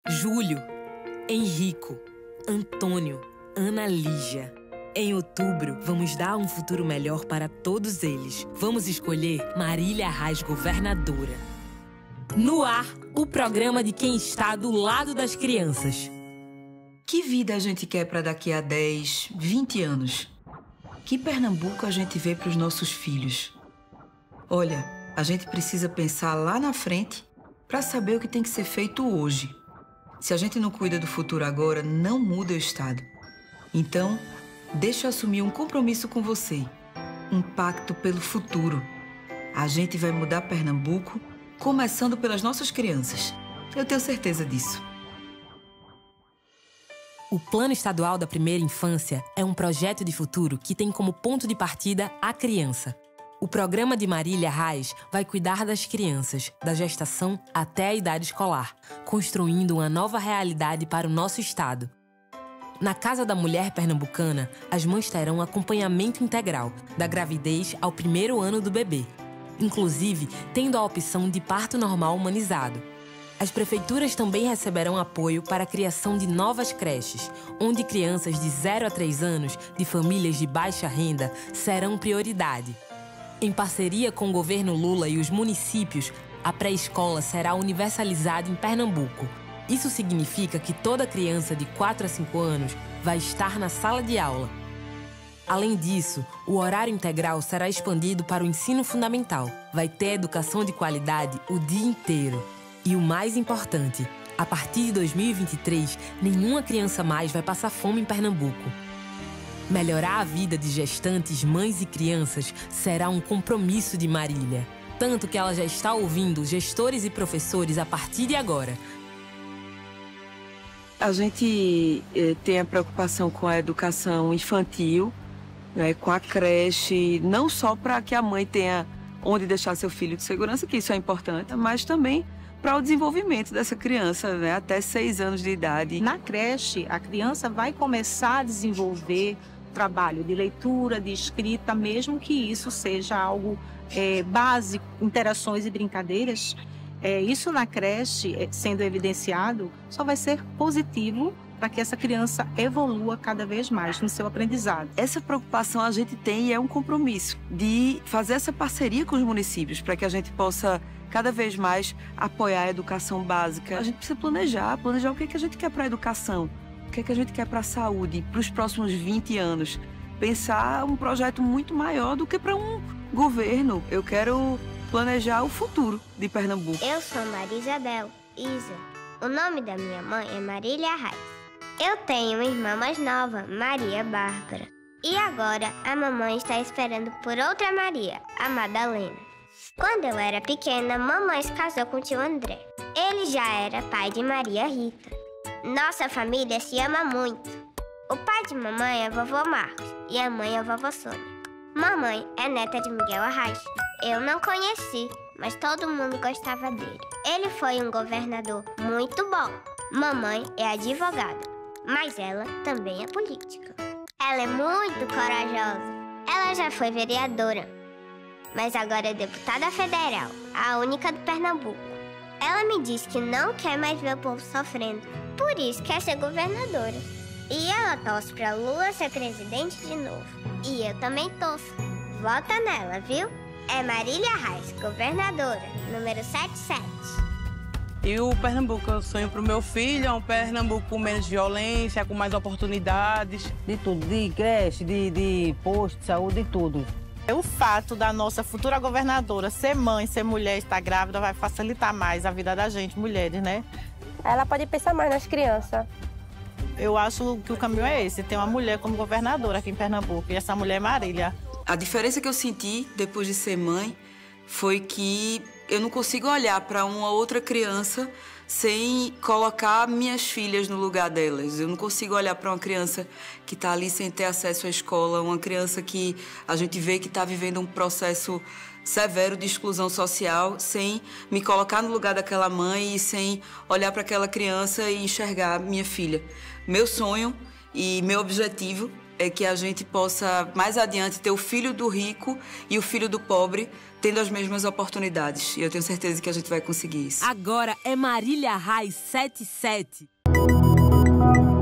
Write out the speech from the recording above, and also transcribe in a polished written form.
Júlio, Henrico, Antônio, Ana Lígia. Em outubro, vamos dar um futuro melhor para todos eles. Vamos escolher Marília Reis governadora. No ar, o programa de quem está do lado das crianças. Que vida a gente quer para daqui a 10, 20 anos? Que Pernambuco a gente vê para os nossos filhos? Olha, a gente precisa pensar lá na frente para saber o que tem que ser feito hoje. Se a gente não cuida do futuro agora, não muda o estado. Então, deixa eu assumir um compromisso com você. Um pacto pelo futuro. A gente vai mudar Pernambuco, começando pelas nossas crianças. Eu tenho certeza disso. O Plano Estadual da Primeira Infância é um projeto de futuro que tem como ponto de partida a criança. O programa de Marília Reis vai cuidar das crianças, da gestação até a idade escolar, construindo uma nova realidade para o nosso estado. Na Casa da Mulher Pernambucana, as mães terão acompanhamento integral, da gravidez ao 1º ano do bebê, inclusive tendo a opção de parto normal humanizado. As prefeituras também receberão apoio para a criação de novas creches, onde crianças de 0 a 3 anos de famílias de baixa renda serão prioridade. Em parceria com o governo Lula e os municípios, a pré-escola será universalizada em Pernambuco. Isso significa que toda criança de 4 a 5 anos vai estar na sala de aula. Além disso, o horário integral será expandido para o ensino fundamental. Vai ter educação de qualidade o dia inteiro. E o mais importante, a partir de 2023, nenhuma criança mais vai passar fome em Pernambuco. Melhorar a vida de gestantes, mães e crianças será um compromisso de Marília. Tanto que ela já está ouvindo gestores e professores a partir de agora. A gente tem a preocupação com a educação infantil, né, com a creche, não só para que a mãe tenha onde deixar seu filho de segurança, que isso é importante, mas também para o desenvolvimento dessa criança, né, até 6 anos de idade. Na creche, a criança vai começar a desenvolver trabalho de leitura, de escrita, mesmo que isso seja algo básico, interações e brincadeiras. Isso na creche, sendo evidenciado, só vai ser positivo para que essa criança evolua cada vez mais no seu aprendizado. Essa preocupação a gente tem e é um compromisso de fazer essa parceria com os municípios para que a gente possa cada vez mais apoiar a educação básica. A gente precisa planejar o que a gente quer para a educação, o que a gente quer para a saúde, para os próximos 20 anos. Pensar um projeto muito maior do que para um governo. Eu quero planejar o futuro de Pernambuco. Eu sou Maria Isabel Isa. O nome da minha mãe é Marília Reis. Eu tenho uma irmã mais nova, Maria Bárbara. E agora a mamãe está esperando por outra Maria, a Madalena. Quando eu era pequena, mamãe se casou com o tio André. Ele já era pai de Maria Rita. Nossa família se ama muito. O pai de mamãe é vovô Marcos e a mãe é vovó Sônia. Mamãe é neta de Miguel Arraes. Eu não conheci, mas todo mundo gostava dele. Ele foi um governador muito bom. Mamãe é advogada, mas ela também é política. Ela é muito corajosa. Ela já foi vereadora, mas agora é deputada federal, a única do Pernambuco. Ela me disse que não quer mais ver o povo sofrendo, por isso quer ser governadora. E ela torce pra Lula ser presidente de novo. E eu também torço. Vota nela, viu? É Marília Reis, governadora, número 77. E o Pernambuco, eu sonho pro meu filho, é um Pernambuco com menos violência, com mais oportunidades. De tudo, de creche, de posto de saúde, de tudo. O fato da nossa futura governadora ser mãe, ser mulher, estar grávida, vai facilitar mais a vida da gente, mulheres, né? Ela pode pensar mais nas crianças. Eu acho que o caminho é esse, ter uma mulher como governadora aqui em Pernambuco, e essa mulher é Marília. A diferença que eu senti depois de ser mãe foi que eu não consigo olhar para uma outra criança sem colocar minhas filhas no lugar delas. Eu não consigo olhar para uma criança que está ali sem ter acesso à escola, uma criança que a gente vê que está vivendo um processo severo de exclusão social, sem me colocar no lugar daquela mãe e sem olhar para aquela criança e enxergar minha filha. Meu sonho e meu objetivo é que a gente possa, mais adiante, ter o filho do rico e o filho do pobre tendo as mesmas oportunidades. E eu tenho certeza que a gente vai conseguir isso. Agora é Marília Reis 77.